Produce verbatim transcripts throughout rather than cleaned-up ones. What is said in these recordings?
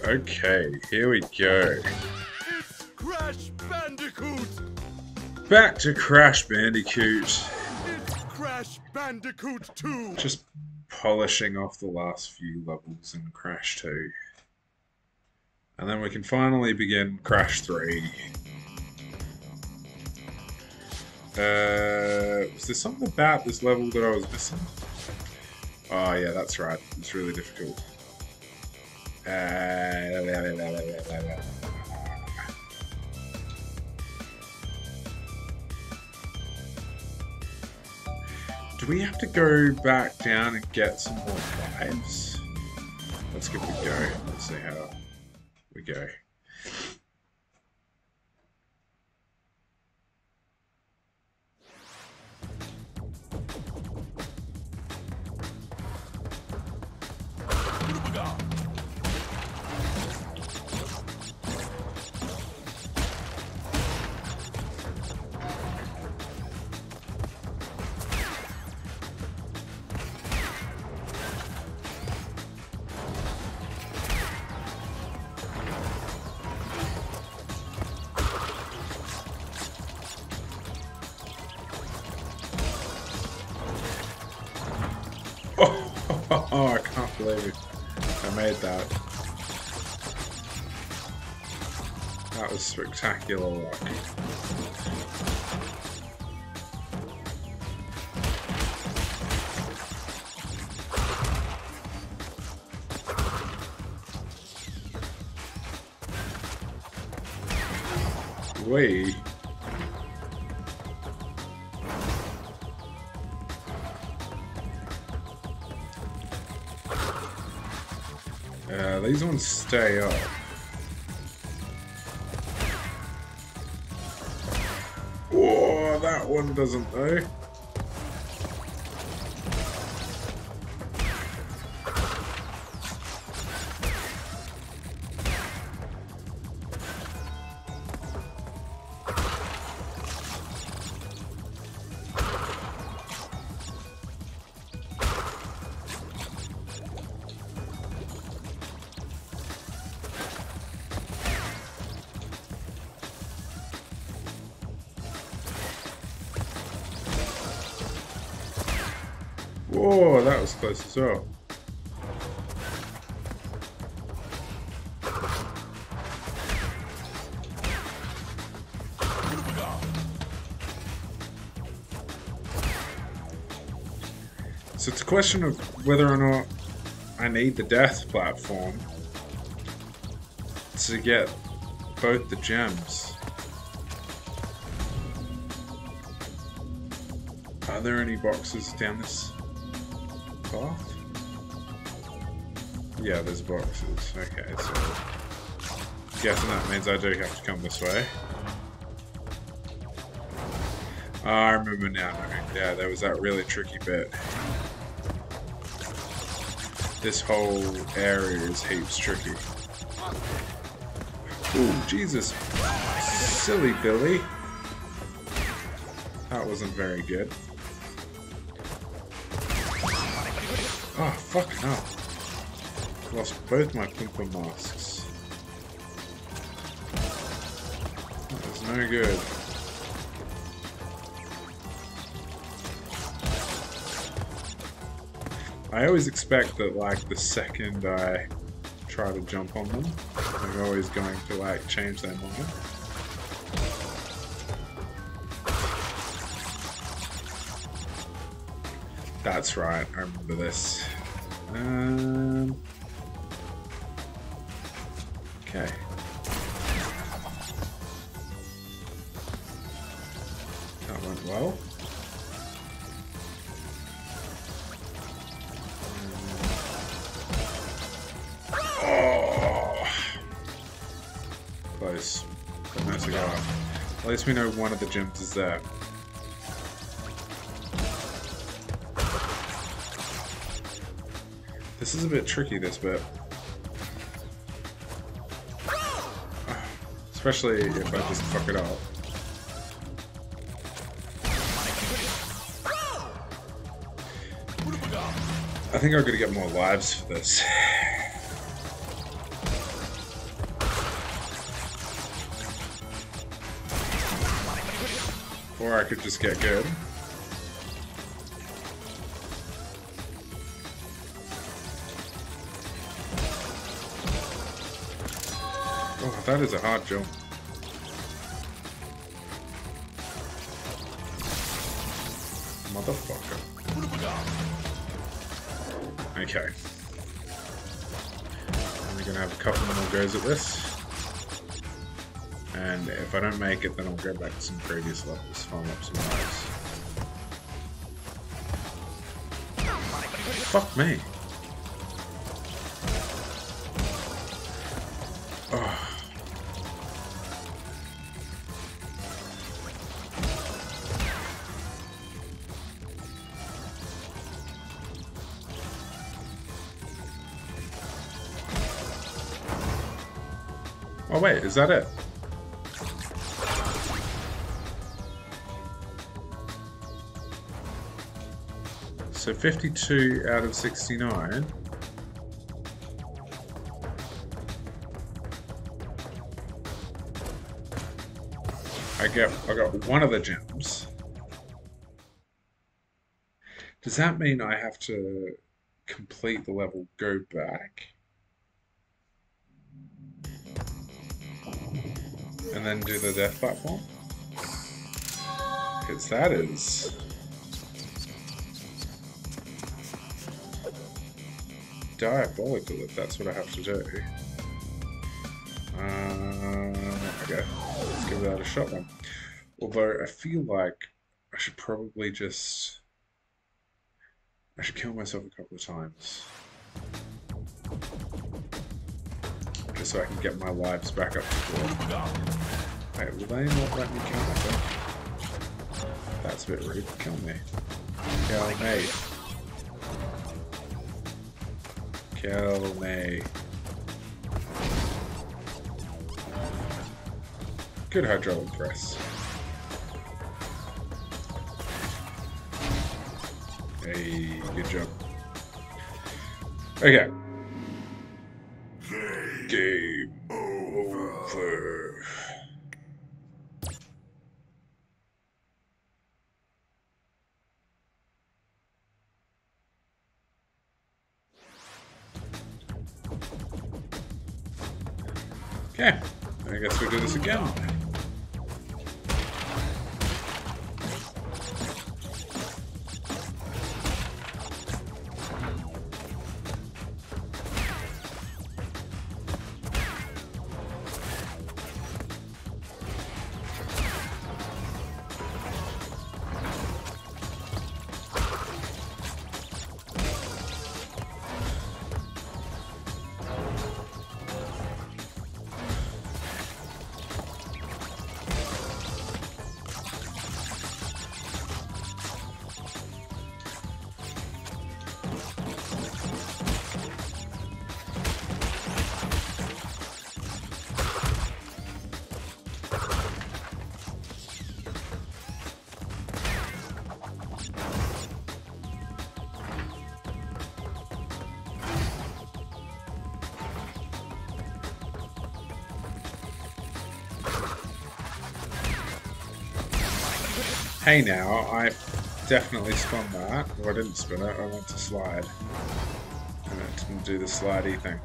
Okay, here we go. It's Crash Bandicoot! Back to Crash Bandicoot. It's Crash Bandicoot two! Just polishing off the last few levels in Crash two. And then we can finally begin Crash three. Uh, was there something about this level that I was missing? Oh yeah, that's right. It's really difficult. Uh, do we have to go back down and get some more lives? Let's give it a go. Let's see how we go. Oh, I can't believe it. I made that. That was spectacular luck. Wait. Uh, these ones stay up. Whoa, that one doesn't though. Whoa, that was close as well. So it's a question of whether or not I need the death platform to get both the gems. Are there any boxes down this path? Yeah, there's boxes. Okay, so I'm guessing that means I do have to come this way. Oh, I remember now. Yeah, there was that really tricky bit. This whole area is heaps tricky. Ooh, Jesus. Silly Billy. That wasn't very good. Oh, fuck no. Lost both my Pumper masks. That was no good. I always expect that, like, the second I try to jump on them, they're always going to, like, change their mind. That's right, I remember this. Um, okay. That went well. Oh! Close. But no cigar. At least we know one of the gems is there. This is a bit tricky, this bit. Especially if I just fuck it up. I think I'm gonna get more lives for this. Or I could just get good. Oh, that is a hard jump. Motherfucker. Okay. And we're gonna have a couple more goes at this. And if I don't make it, then I'll go back to some previous levels, farm up some lives. Fuck me. Oh. Oh wait, is that it? So fifty-two out of sixty-nine. I get I got one of the gems. Does that mean I have to complete the level, go back, and then do the death platform? Because that is diabolical if that's what I have to do. Uh, okay, let's give that a shot then. Although I feel like I should probably just... I should kill myself a couple of times. Just so I can get my lives back up to four. Wait, will they not let me kill myself? That's a bit rude. Kill me. Kill me. Kill me. Good hydraulic press. Hey, good job. Okay. Game over. Okay, I guess we'll do this again. Hey now, I definitely spun that. Well, I didn't spin it, I went to slide. And it didn't do the slidey thing.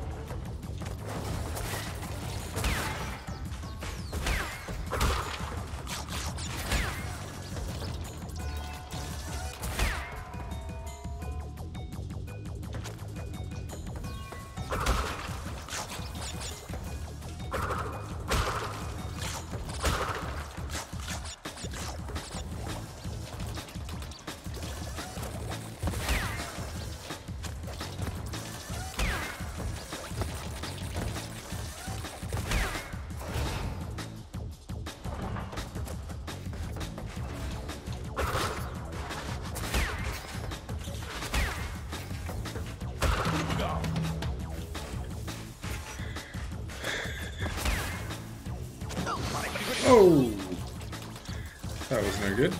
Oh! That was no good.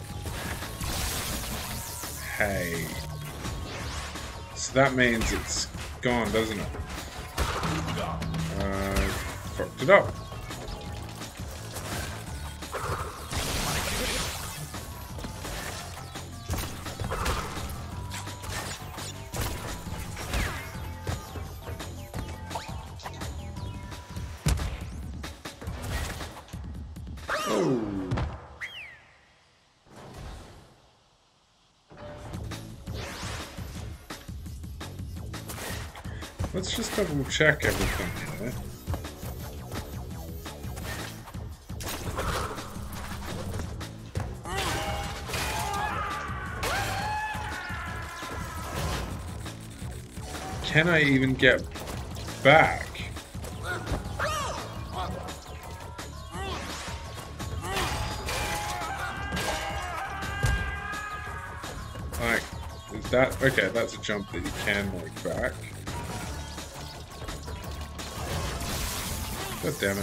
Hey. So that means it's gone, doesn't it? Uh, fucked it up. Let's just double check everything here. Can I even get back? Like, is that okay? That's a jump that you can make back. God damn it.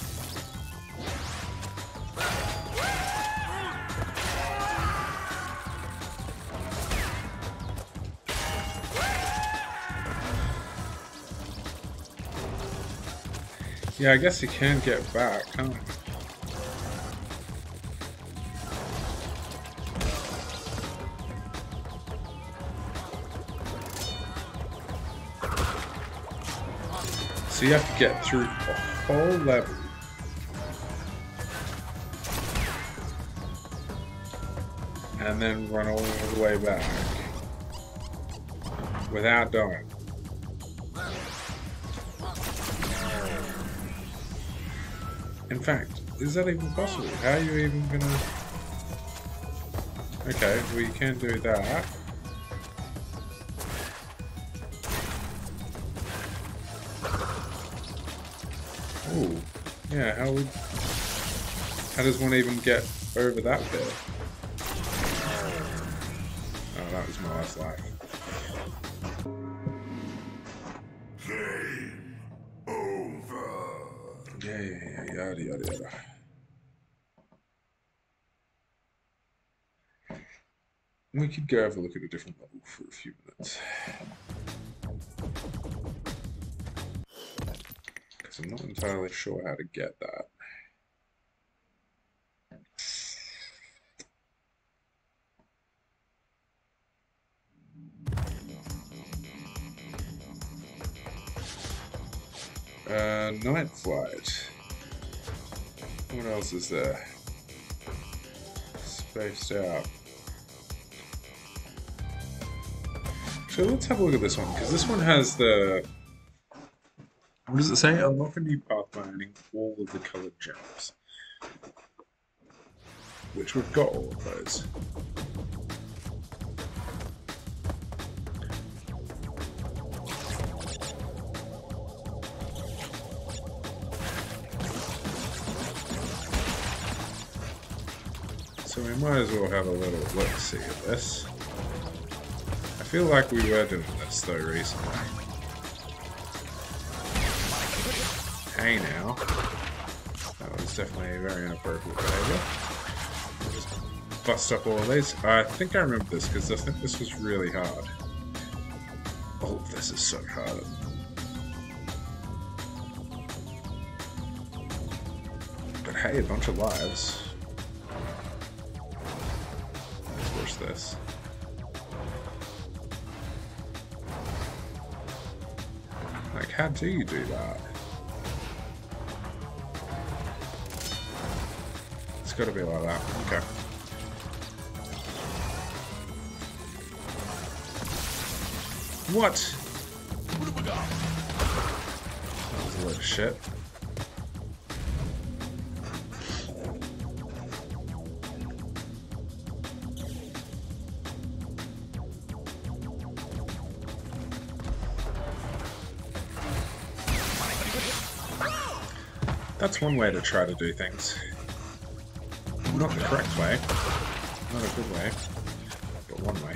Yeah, I guess you can get back, huh? So you have to get through a whole level. And then run all the way back. Without dying. In fact, is that even possible? How are you even gonna... Okay, well you can do that. Ooh, yeah, how would... How does one even get over that bit? Oh, that was my last life. Game over. Yeah, yeah, yeah, yada, yada, yada. We could go have a look at a different level for a few minutes. Because I'm not entirely sure how to get that. Uh, Night Flight. What else is there? Spaced out. So let's have a look at this one, because this one has the... What does it say? Unlock a new path by earning all of the coloured gems. Which we've got all of those. So we might as well have a little look-see at this. I feel like we were doing this though recently. Hey now. That was definitely very inappropriate behavior. Just bust up all of these. I think I remember this because I think this was really hard. All of this is so hard. But hey, a bunch of lives. This. Like, how do you do that? It's got to be like that. Okay. What? That was a load of shit. That's one way to try to do things. Not the correct way. Not a good way. But one way.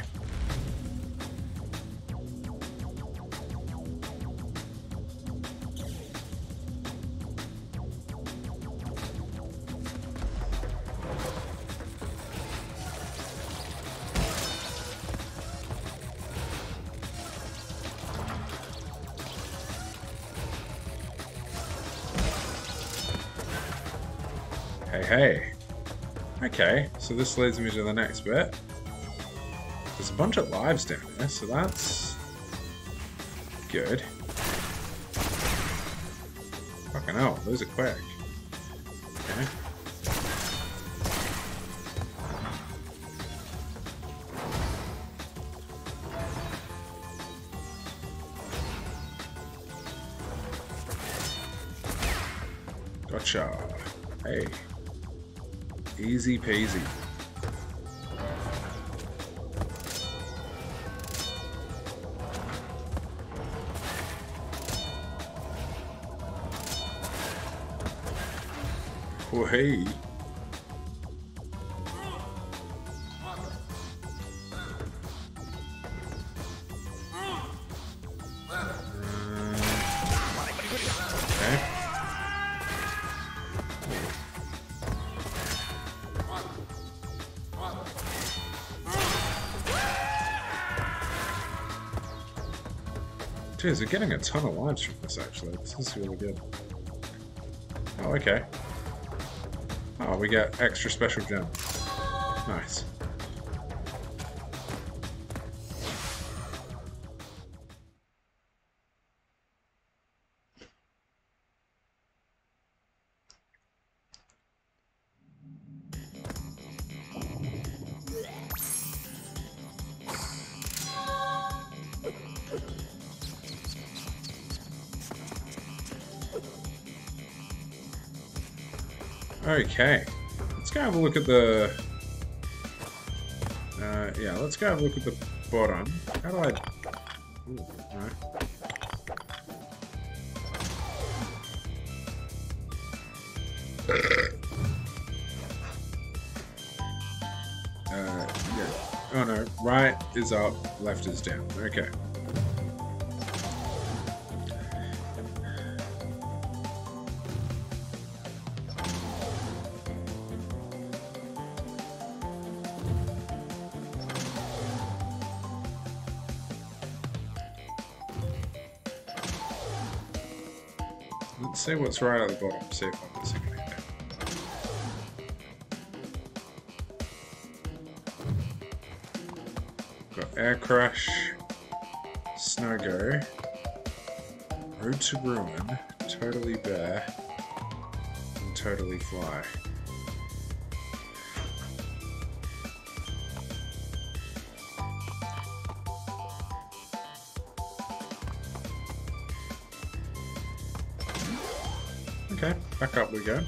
Hey, hey. Okay, so this leads me to the next bit. There's a bunch of lives down there, so that's good. Fucking hell, those are quick. Okay. Gotcha. Hey. Easy peasy. Oh, hey. Jeez, we're getting a ton of lives from this, actually. This is really good. Oh, okay. Oh, we got extra special gem. Nice. Okay, let's go have a look at the... Uh, yeah, let's go have a look at the bottom. How do I... Ooh, no. Uh, yeah. Oh no, right is up, left is down. Okay. Let's see what's right at the bottom, see if I'm missing anything. Got Air Crush, Snow Go, Road to Ruin, Totally Bear, and Totally Fly. Okay, back up we go.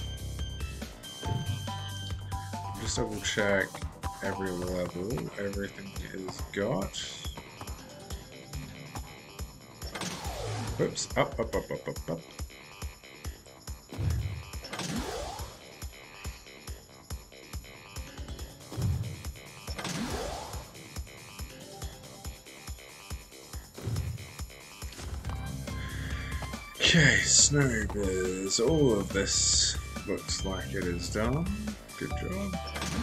Just double check every level, everything is got. Oops, up, up, up, up, up, up. Okay, Snow Bears. All of this looks like it is done. Good job.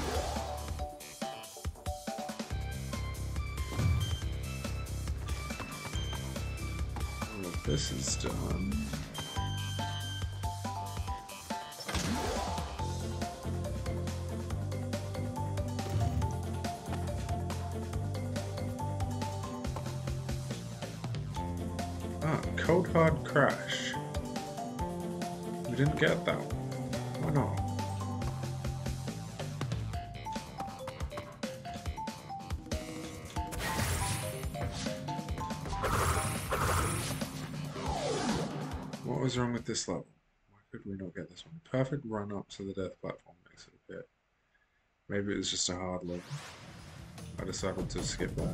All of this is done. Ah, Cold Hard Crash. We didn't get that one. Why not? What was wrong with this level? Why could we not get this one? Perfect run up to the death platform makes it a bit. Maybe it was just a hard level. I decided to skip that.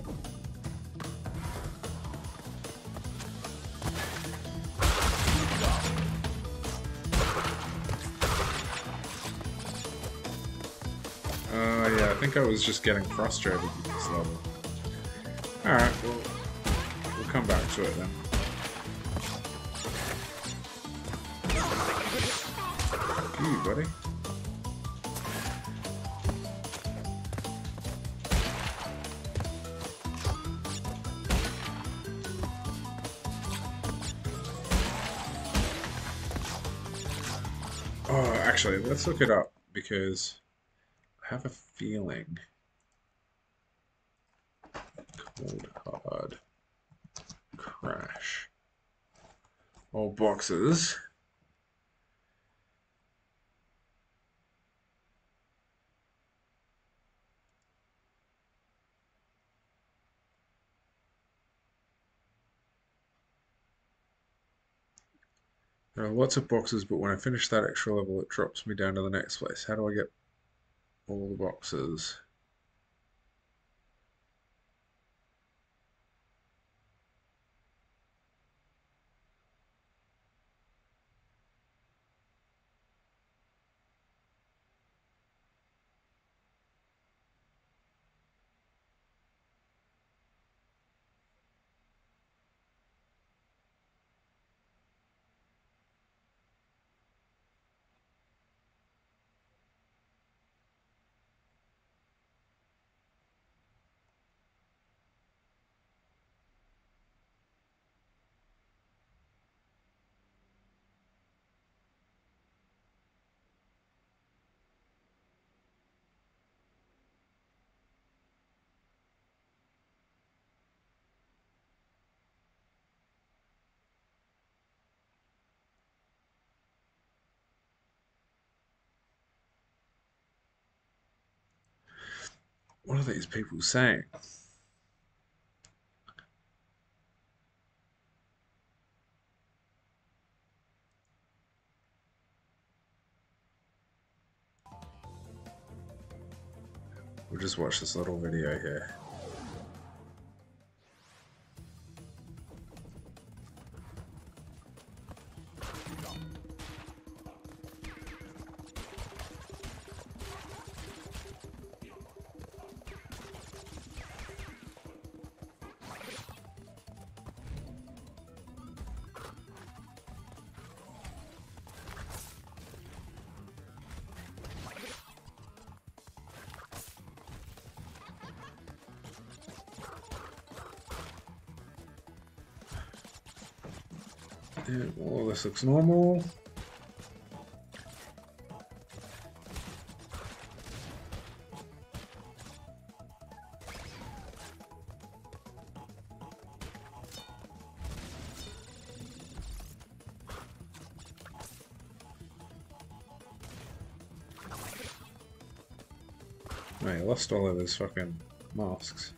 Uh, yeah, I think I was just getting frustrated with this level. Alright, well, we'll come back to it then. You, buddy. Oh, actually, let's look it up, because I have a feeling Cold Hard Crash. All boxes. There are lots of boxes, but when I finish that extra level, it drops me down to the next place. How do I get all the boxes? What are these people saying? We'll just watch this little video here. Yeah, all this looks normal. Wait, I lost all of those fucking masks.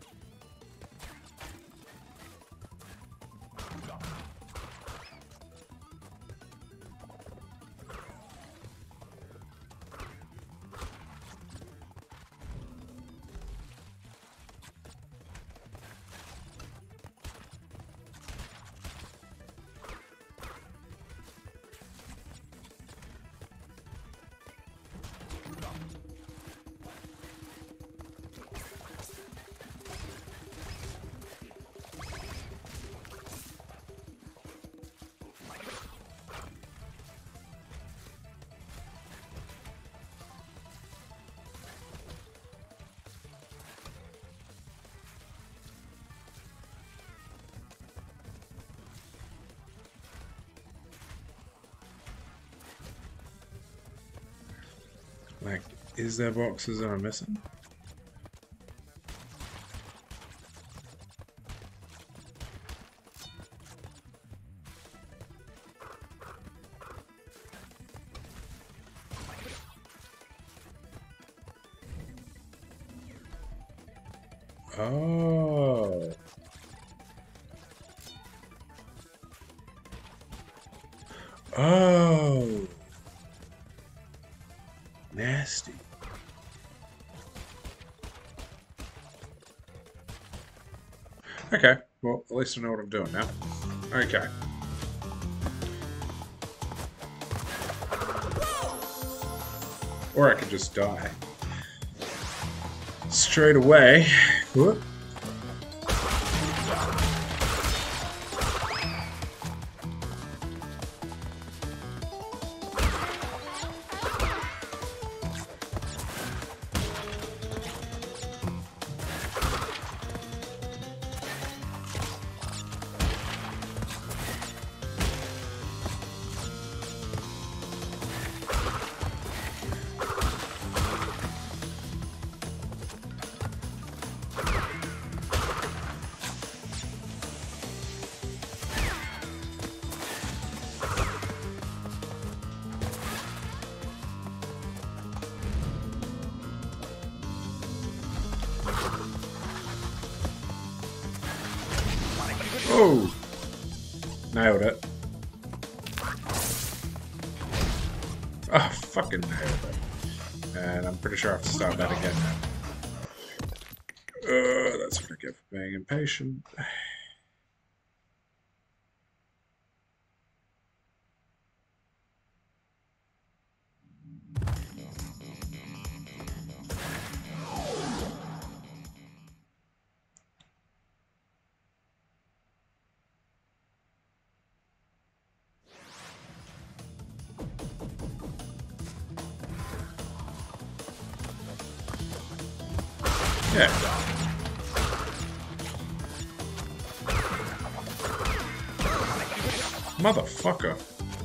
Like, is there boxes that I'm missing? Oh. Oh. Nasty. Okay, well, at least I know what I'm doing now. Okay. Or I could just die. Straight away. Whoop. Oh! Nailed it. fucking nailed it. And I'm pretty sure I have to start that again now. Uh, that's what I get for being impatient. Yeah. Motherfucker.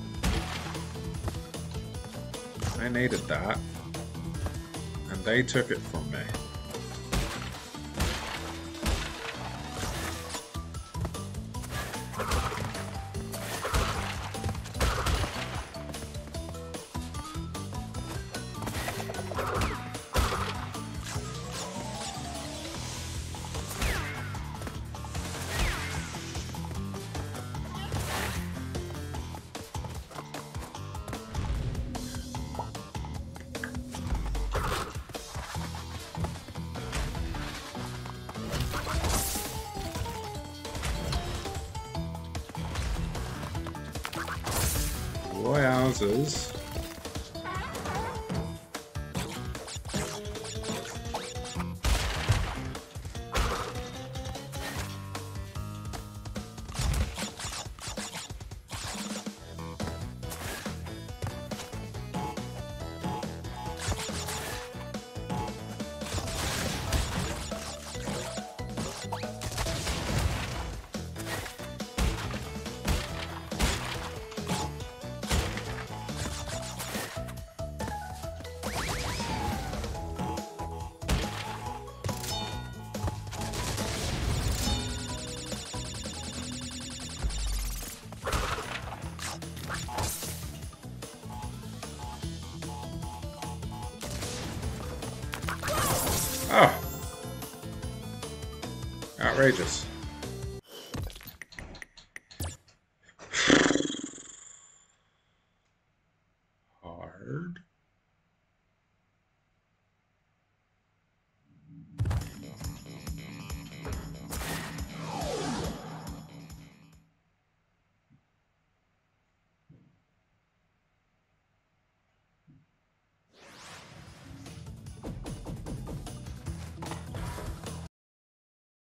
I needed that. And they took it from me. Wowzers. Oh. Outrageous. Hard.